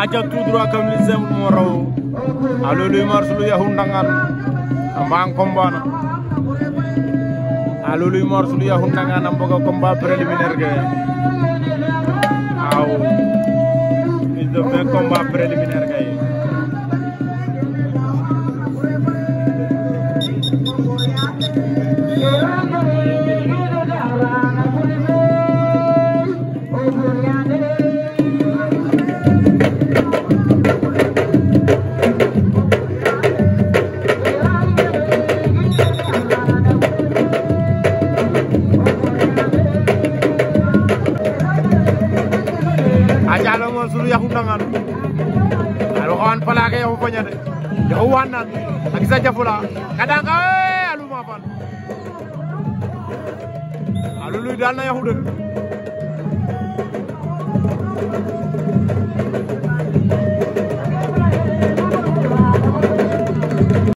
aja tout droit comme les simple mo raw alo luy marsulu yahundangan ambang combat na alo luy marsulu yahundangan amboga combat préliminaire ge aw is the big combat préliminaire ge Ajalo mo sulu yahundangan alo kawan palake yahu fanya de yahu wanan akisa jafula kadang alu mapan alu luy dal na yahu de